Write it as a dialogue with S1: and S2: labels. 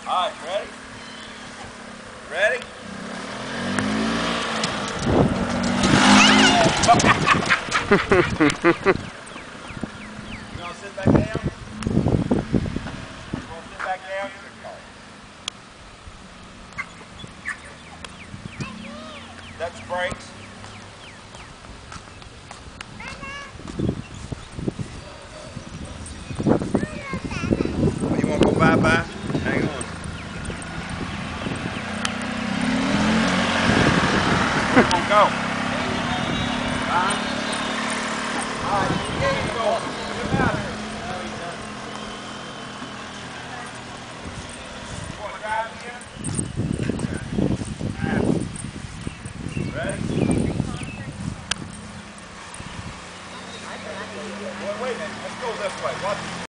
S1: Alright, ready? Ready? You gonna sit back down? You gonna sit back down? That's brakes. You wanna go bye-bye?